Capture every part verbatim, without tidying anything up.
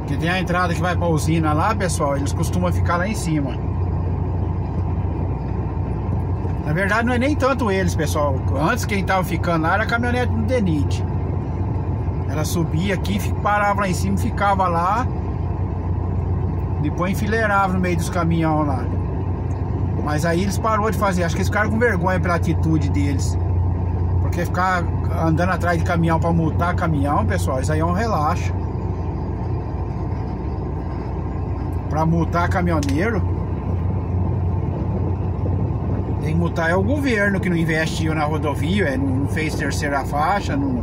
Que tem a entrada que vai pra usina lá, pessoal. Eles costumam ficar lá em cima. Na verdade não é nem tanto eles, pessoal. Antes quem tava ficando lá era a caminhonete do Denit. Ela subia aqui, parava lá em cima, ficava lá. Depois enfileirava no meio dos caminhões lá. Mas aí eles parou de fazer. Acho que eles ficaram com vergonha pela atitude deles. Porque ficar andando atrás de caminhão pra multar caminhão, pessoal, isso aí é um relaxo. Pra multar caminhoneiro, tem que multar é o governo que não investiu na rodovia, é, não, não fez terceira faixa, não...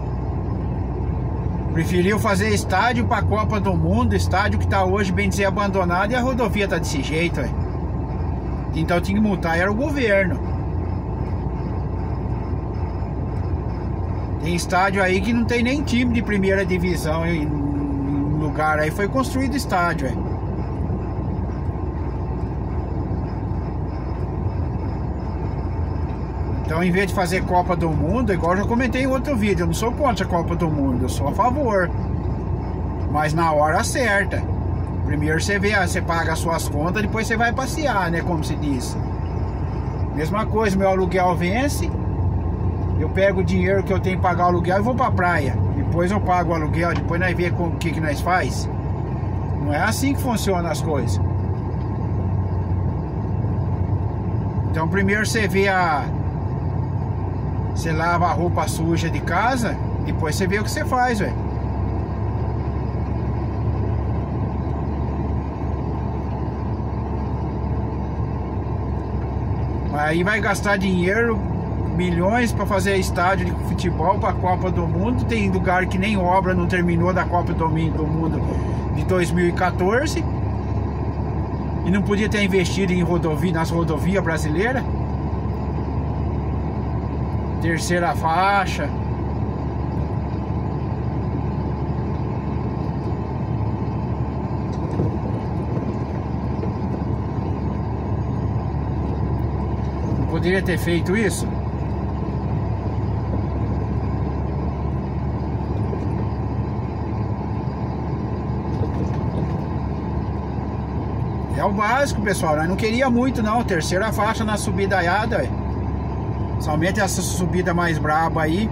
preferiu fazer estádio pra Copa do Mundo, estádio que tá hoje, bem dizer, abandonado, e a rodovia tá desse jeito, é. Então tinha que multar, era o governo. Tem estádio aí que não tem nem time de primeira divisão em lugar aí, foi construído estádio, é. Então, em vez de fazer Copa do Mundo, igual eu já comentei em outro vídeo, eu não sou contra a Copa do Mundo, eu sou a favor. Mas na hora certa. Primeiro você vê, você paga as suas contas, depois você vai passear, né, como se diz. Mesma coisa, meu aluguel vence, eu pego o dinheiro que eu tenho que pagar o aluguel e vou pra praia. Depois eu pago o aluguel, depois nós vemos o que, que nós faz. Não é assim que funcionam as coisas. Então primeiro você vê a... Você lava a roupa suja de casa, depois você vê o que você faz, velho. Aí vai gastar dinheiro, milhões para fazer estádio de futebol para a Copa do Mundo. Tem lugar que nem obra não terminou da Copa do Mundo de dois mil e quatorze. E não podia ter investido em rodovia, nas rodovias brasileiras. Terceira faixa. Não poderia ter feito isso? É o básico, pessoal. Nós não queria muito não. Terceira faixa na subida aiada, véio. Somente essa subida mais braba aí.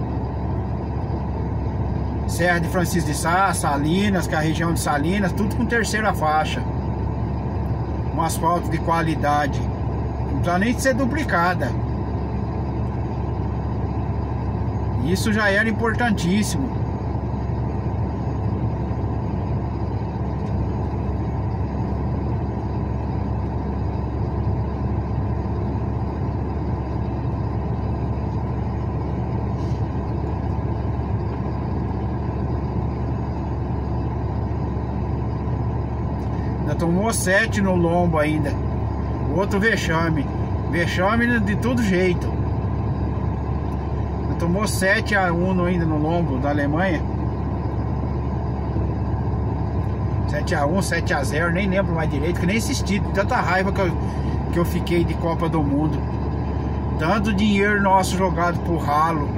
Serra de Francisco de Sá, Salinas, que é a região de Salinas, tudo com terceira faixa. Um asfalto de qualidade. Não precisa nem de ser duplicada. Isso já era importantíssimo. Tomou sete no lombo ainda. Outro vexame. Vexame de todo jeito. Tomou sete a um ainda no lombo da Alemanha. sete a um, sete a zero, nem lembro mais direito, que nem assisti. Tanta raiva que eu, que eu fiquei de Copa do Mundo. Tanto dinheiro nosso jogado pro ralo.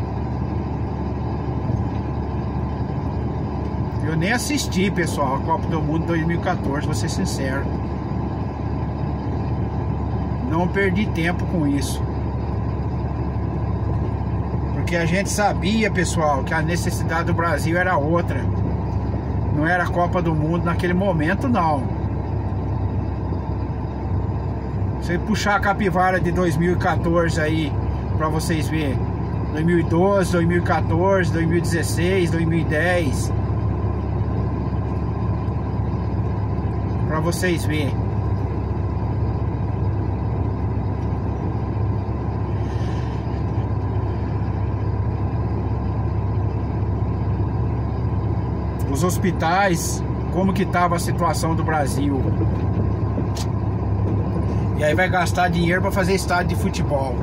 Eu nem assisti, pessoal, a Copa do Mundo dois mil e quatorze, vou ser sincero. Não perdi tempo com isso. Porque a gente sabia, pessoal, que a necessidade do Brasil era outra. Não era a Copa do Mundo naquele momento, não. Você puxar a capivara de dois mil e quatorze aí, pra vocês verem. dois mil e doze, dois mil e quatorze, dois mil e dezesseis, dois mil e dez... Pra vocês verem. Os hospitais, como que tava a situação do Brasil. E aí vai gastar dinheiro para fazer estádio de futebol.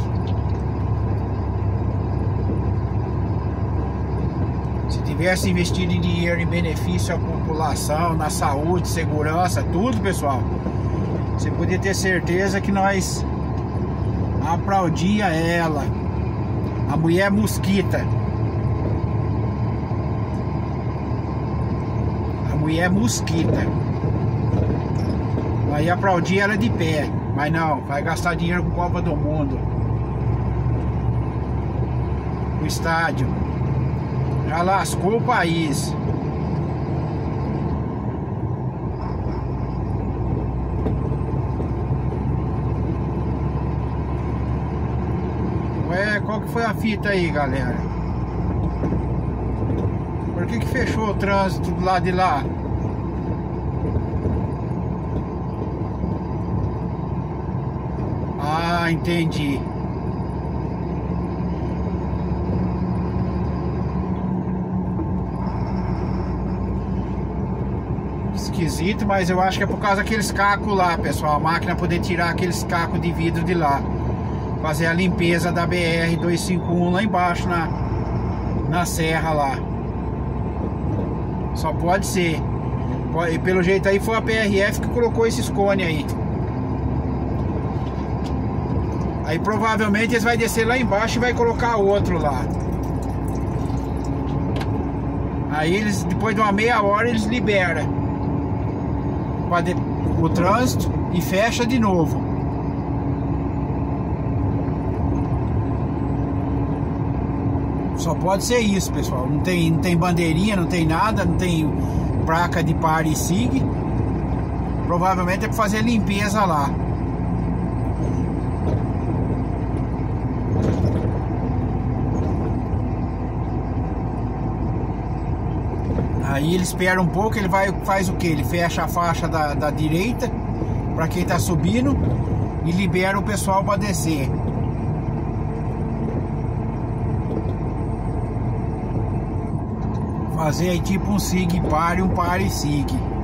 Se tivesse investido em dinheiro em benefício à população, na saúde, segurança, tudo, pessoal, você podia ter certeza que nós aplaudia ela, a mulher mosquita. e é Mesquita. Aí aplaudir ela de pé. Mas não, vai gastar dinheiro com Copa do Mundo. O estádio já lascou o país. Ué, qual que foi a fita aí, galera? Por que que fechou o trânsito do lado de lá? Ah, entendi. Esquisito, mas eu acho que é por causa daqueles cacos lá, pessoal. A máquina poder tirar aqueles cacos de vidro de lá. Fazer a limpeza da B R duzentos e cinquenta e um lá embaixo na, na serra lá. Só pode ser. Pode, pelo jeito aí foi a P R F que colocou esses cones aí. Aí provavelmente eles vão descer lá embaixo e vai colocar outro lá. Aí eles, depois de uma meia hora, eles liberam o trânsito e fecha de novo. Só pode ser isso, pessoal. Não tem, não tem bandeirinha, não tem nada, não tem placa de pare e siga. Provavelmente é para fazer limpeza lá. Aí ele espera um pouco, ele vai, faz o que? Ele fecha a faixa da, da direita para quem tá subindo e libera o pessoal para descer. Fazer aí tipo um sig pare, um pare e sig.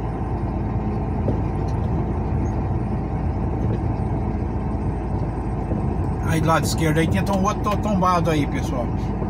Aí do lado esquerdo aí tem um outro tombado aí, pessoal.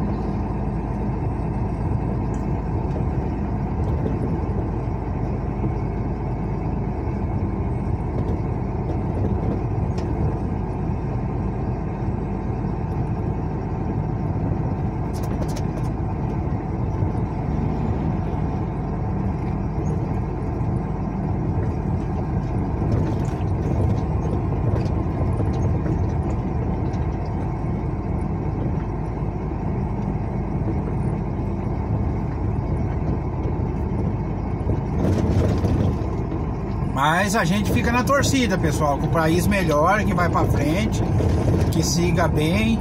Mas a gente fica na torcida, pessoal, que o país melhore, que vai pra frente, que siga bem,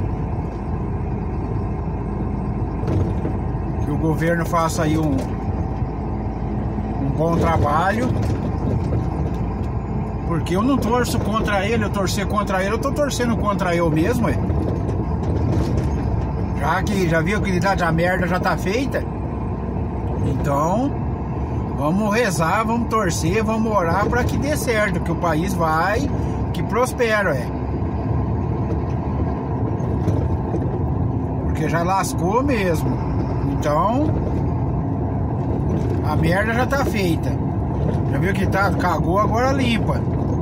que o governo faça aí um, um bom trabalho, porque eu não torço contra ele, eu torcer contra ele, eu tô torcendo contra eu mesmo, ué. Já que já viu que a merda já tá feita, então vamos rezar, vamos torcer, vamos orar para que dê certo, que o país vai, que prospera, é. Porque já lascou mesmo. Então, a merda já tá feita. Já viu que tá, cagou, agora limpa.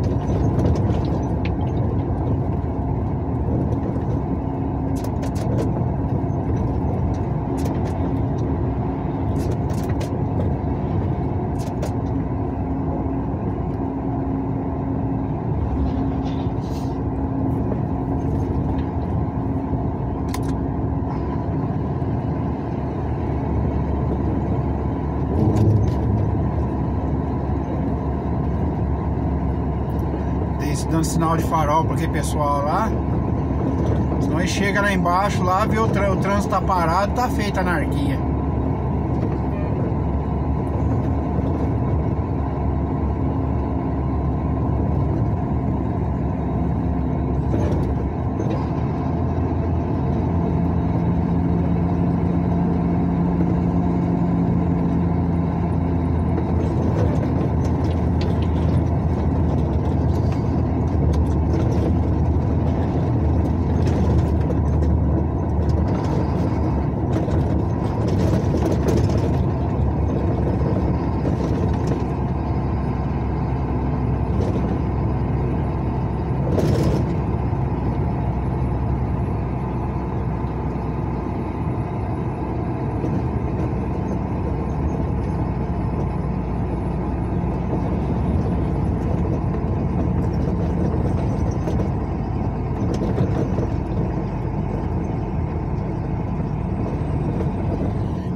Dando sinal de farol para aquele pessoal lá. Senão ele chega lá embaixo, lá vê o, tr o trânsito tá parado, tá feita a anarquia.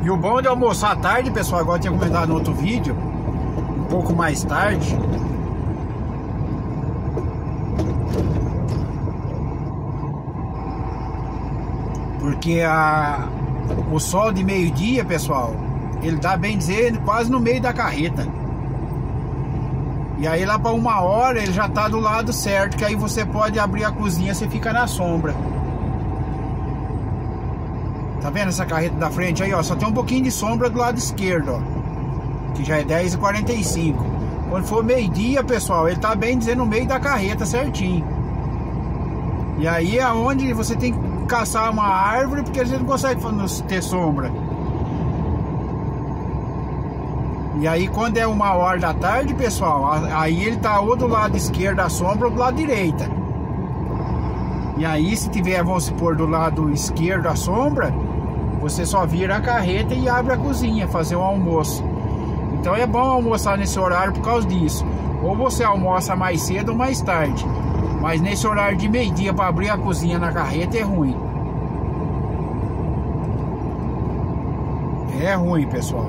E o bom de almoçar à tarde, pessoal, igual eu tinha comentado no outro vídeo, um pouco mais tarde, porque a, o sol de meio-dia, pessoal, ele dá, bem dizer, quase no meio da carreta. E aí lá para uma hora ele já tá do lado certo, que aí você pode abrir a cozinha, você fica na sombra. Tá vendo essa carreta da frente aí, ó? Só tem um pouquinho de sombra do lado esquerdo, ó, que já é dez e quarenta e cinco. Quando for meio-dia, pessoal, ele tá bem dizendo no meio da carreta certinho. E aí é onde você tem que caçar uma árvore, porque você não consegue ter sombra. E aí quando é uma hora da tarde, pessoal, aí ele tá ou do lado esquerdo da sombra ou do lado direita. E aí se tiver, vamos supor, do lado esquerdo a sombra, você só vira a carreta e abre a cozinha, fazer um almoço. Então é bom almoçar nesse horário por causa disso. Ou você almoça mais cedo ou mais tarde. Mas nesse horário de meio-dia para abrir a cozinha na carreta é ruim. É ruim, pessoal.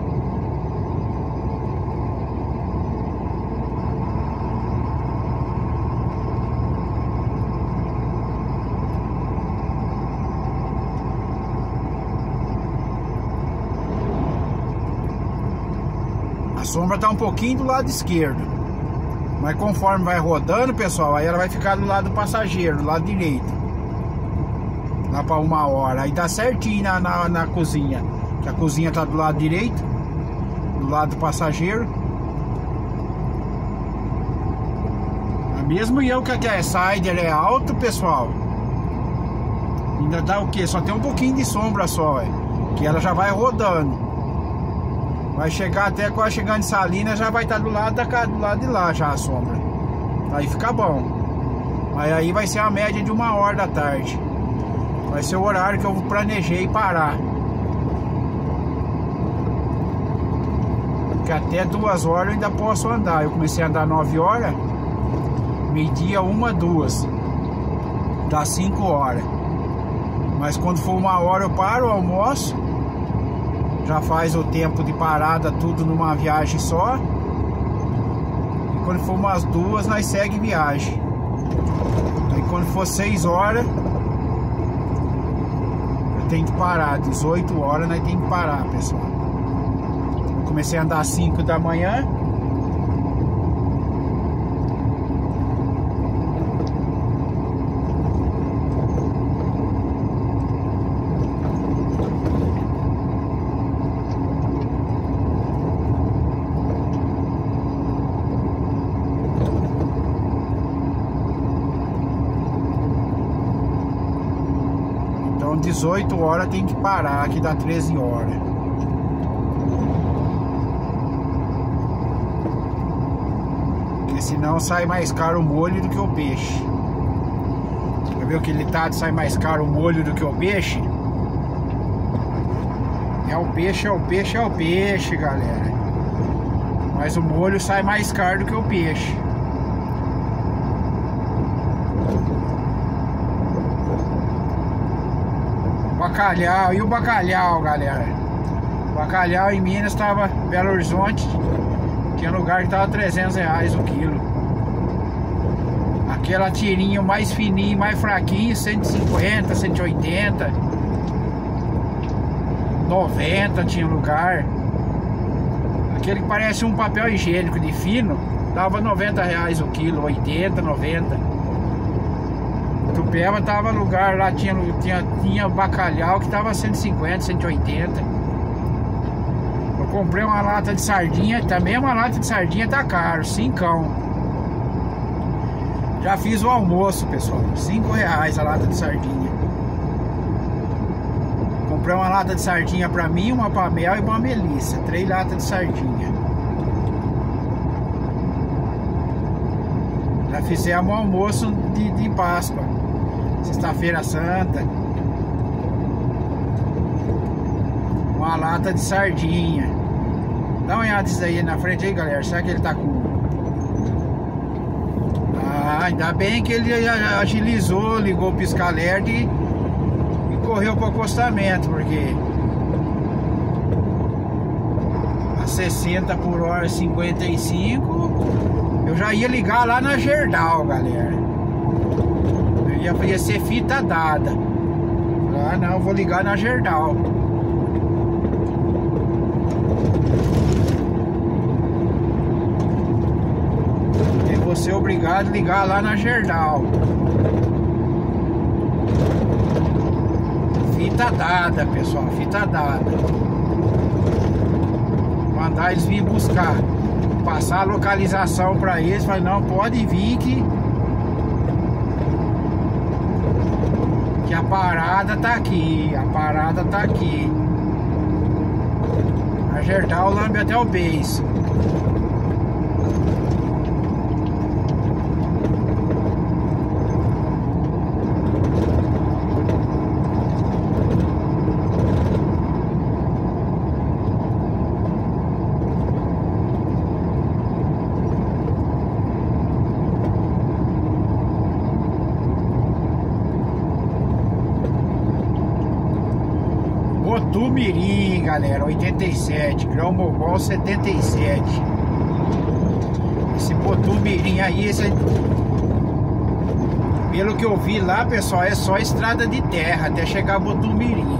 A sombra tá um pouquinho do lado esquerdo, mas conforme vai rodando, pessoal, aí ela vai ficar do lado do passageiro, do lado direito, lá para uma hora. Aí dá certinho na, na, na cozinha, que a cozinha tá do lado direito, do lado do passageiro. Mesmo eu que aqui é sider, é alto, pessoal, ainda dá o que? Só tem um pouquinho de sombra só, é, que ela já vai rodando. Vai chegar até quase chegando em Salinas, já vai estar do lado da do lado de lá já a sombra. Aí fica bom. Mas aí vai ser a média de uma hora da tarde. Vai ser o horário que eu planejei parar. Porque até duas horas eu ainda posso andar. Eu comecei a andar nove horas, meio-dia, uma, duas. Dá cinco horas. Mas quando for uma hora eu paro, eu almoço. Já faz o tempo de parada tudo numa viagem só. E quando for umas duas, nós segue viagem. Aí quando for seis horas, eu tenho que parar. dezoito horas nós temos que parar, pessoal. Eu comecei a andar às cinco da manhã. dezoito horas tem que parar, que dá treze horas. Porque senão sai mais caro o molho do que o peixe. Já viu aquele ditado, sai mais caro o molho do que o peixe? É o peixe, é o peixe, é o peixe, galera. Mas o molho sai mais caro do que o peixe. Bacalhau, e o bacalhau, galera? O bacalhau em Minas estava, Belo Horizonte, tinha lugar que estava trezentos reais o quilo. Aquela tirinha mais fininha, mais fraquinha, cento e cinquenta, cento e oitenta, noventa tinha lugar. Aquele que parece um papel higiênico de fino, dava noventa reais o quilo, oitenta, noventa. Tupéva tava lugar lá, tinha, tinha, tinha bacalhau que tava cento e cinquenta, cento e oitenta. Eu comprei uma lata de sardinha, também uma lata de sardinha tá caro, cincão. Já fiz o almoço, pessoal, cinco reais a lata de sardinha. Comprei uma lata de sardinha pra mim, uma pra Mel e uma Melissa, três latas de sardinha. Já fizemos um almoço de, de Páscoa, Sexta-feira Santa. Uma lata de sardinha. Dá uma olhada nisso aí na frente aí, galera. Será que ele tá com... Ah, ainda bem que ele agilizou, ligou o pisca-alerta e, e correu pro acostamento, porque sessenta por hora, cinquenta e cinco, eu já ia ligar lá na Gerdau, galera. Eu ia, ia ser fita dada. Ah, não, eu vou ligar na Gerdau. Eu vou ser obrigado a ligar lá na Gerdau. Fita dada, pessoal, fita dada. Mandar eles virem buscar. Passar a localização pra eles. Falar, não, pode vir que Que a parada tá aqui. A parada tá aqui. A Gerdau lambe até o beiço. Botumirim, galera, oitenta e sete, Grão Mogol setenta e sete. Esse Botumirim aí, esse, pelo que eu vi lá, pessoal, é só estrada de terra até chegar a Botumirim.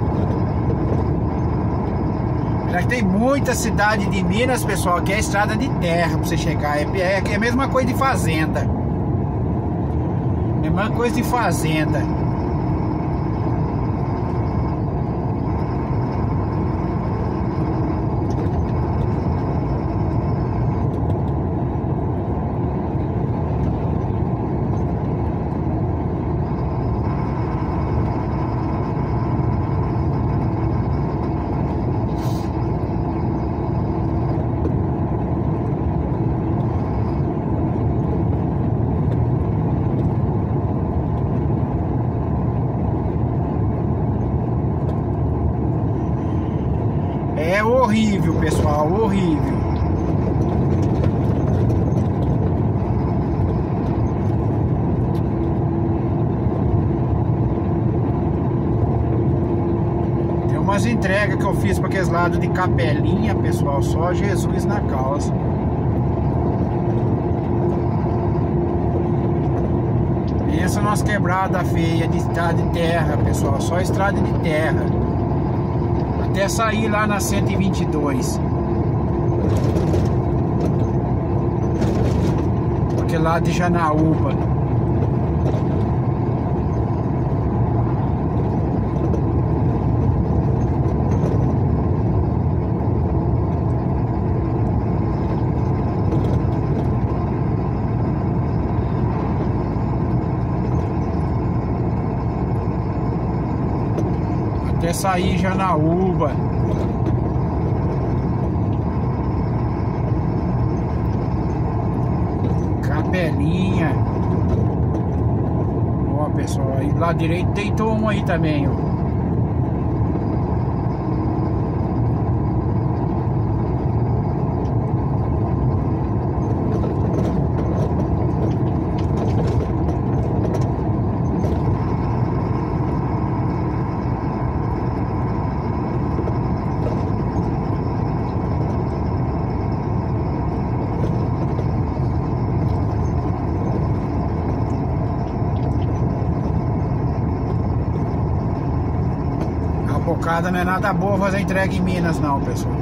Já que tem muita cidade de Minas, pessoal, que é estrada de terra pra você chegar. É, é, é a mesma coisa de fazenda. Mesma coisa de fazenda. É horrível, pessoal, horrível. Tem umas entregas que eu fiz para aqueles lados de Capelinha, pessoal, só Jesus na causa. Pensa nas quebradas feias de estrada de terra, pessoal, só estrada de terra. Até sair lá na cento e vinte e dois. Aquele lado de Janaúba. Até sair Janaúba. Capelinha. Ó, pessoal, aí do lado direito deitou um aí também, ó. Bocada não é nada boa fazer entrega em Minas não, pessoal.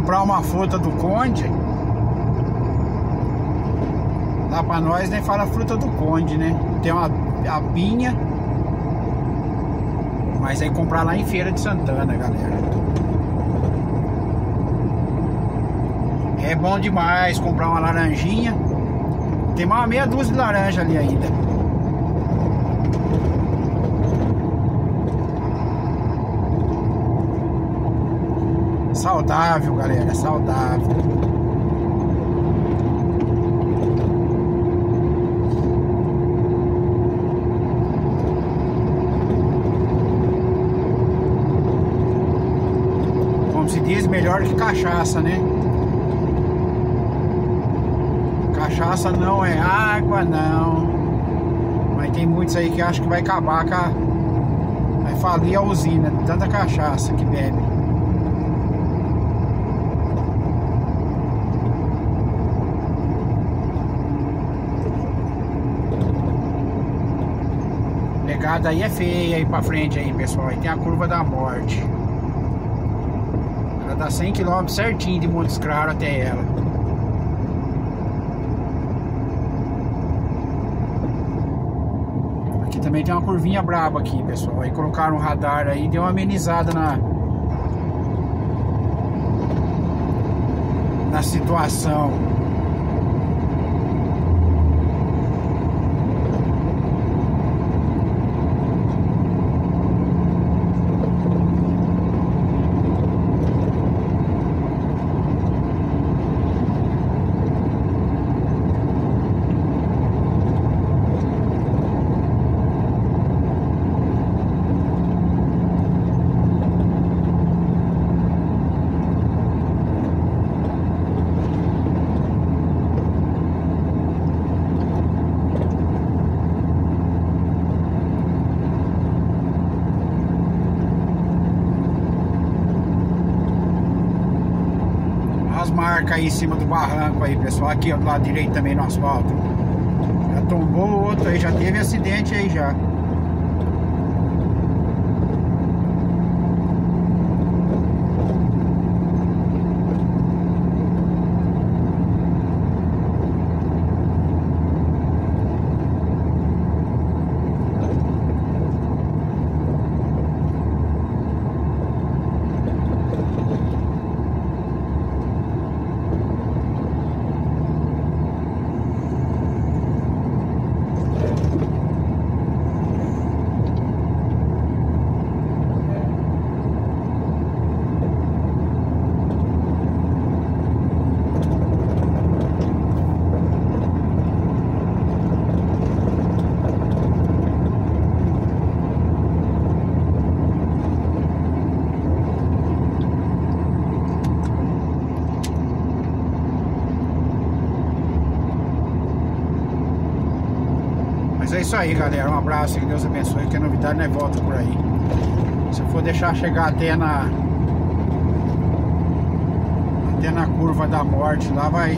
comprar uma fruta do Conde. Lá pra nós nem fala fruta do Conde, né? Tem uma a pinha. Mas aí comprar lá em Feira de Santana, galera. É bom demais comprar uma laranjinha. Tem uma meia dúzia de laranja ali ainda. Saudável, galera, saudável. Como se diz, melhor que cachaça, né? Cachaça não é água, não. Mas tem muitos aí que acham que vai acabar com a... Vai falir a usina de tanta cachaça que bebe. A pegada aí é feia aí pra frente aí, pessoal. Aí tem a curva da morte. Ela dá cem quilômetros certinho de Montes Claros até ela. Aqui também tem uma curvinha braba aqui, pessoal. Aí colocaram um radar aí, deu uma amenizada na na situação. Marca aí em cima do barranco aí, pessoal. Aqui ó, do lado direito também no asfalto. Já tombou o outro aí, já teve acidente aí já. Mas é isso aí, galera. Um abraço, que Deus abençoe. Que a novidade não é volta por aí. Se eu for deixar chegar até na até na curva da morte, lá vai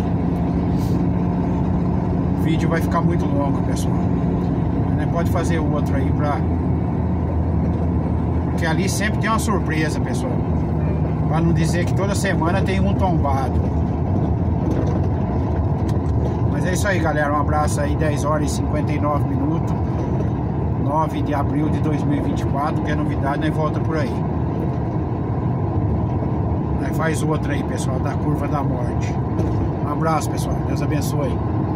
o vídeo vai ficar muito longo, pessoal. Não pode fazer o outro aí pra... Porque ali sempre tem uma surpresa, pessoal. Pra não dizer que toda semana tem um tombado. Mas é isso aí, galera. Um abraço aí. Dez horas e cinquenta e nove minutos, nove de abril de dois mil e vinte e quatro. Que é novidade, né? Volta por aí. Aí faz outra aí, pessoal, da curva da morte. Um abraço, pessoal. Deus abençoe.